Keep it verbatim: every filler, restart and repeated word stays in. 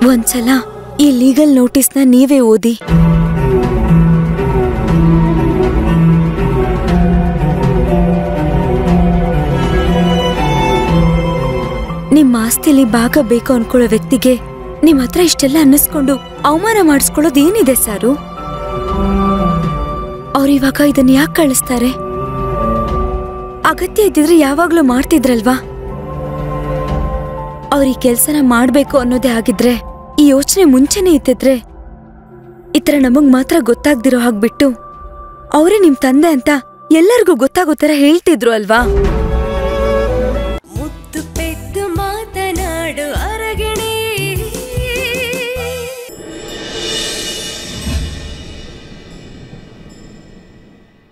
ಒಂದ್ಸಲ ಈ ಲೀಗಲ್ ನೋಟಿಸ್ನ ನೀವೇ ಓದಿ. ನಿಮ್ಮ ಆಸ್ತಿಲಿ ಭಾಗ ಬೇಕು ಅನ್ಕೊಳ್ಳೋ ವ್ಯಕ್ತಿಗೆ ನಿಮ್ ಹತ್ರ ಇಷ್ಟೆಲ್ಲ ಅನ್ನಿಸ್ಕೊಂಡು ಅವಮಾನ ಮಾಡಿಸ್ಕೊಳ್ಳೋದು ಏನಿದೆ ಸಾರು? ಅವ್ರಿವಾಗ ಇದನ್ನ ಯಾಕೆ ಕಳಿಸ್ತಾರೆ? ಅಗತ್ಯ ಇದ್ದಿದ್ರೆ ಯಾವಾಗ್ಲೂ ಮಾಡ್ತಿದ್ರಲ್ವಾ? ಅವ್ರ ಈ ಕೆಲ್ಸನ ಮಾಡ್ಬೇಕು ಅನ್ನೋದೇ ಆಗಿದ್ರೆ, ಈ ಯೋಚನೆ ಮುಂಚೆನೆ ಇತ್ತಿದ್ರೆ, ಈ ತರ ನಮಗ್ ಮಾತ್ರ ಗೊತ್ತಾಗ್ದಿರೋ ಹಾಗ್ಬಿಟ್ಟು ಅವರೇ ನಿಮ್ ತಂದೆ ಅಂತ ಎಲ್ಲರಿಗೂ ಗೊತ್ತಾಗೋ ತರ ಹೇಳ್ತಿದ್ರು ಅಲ್ವಾ?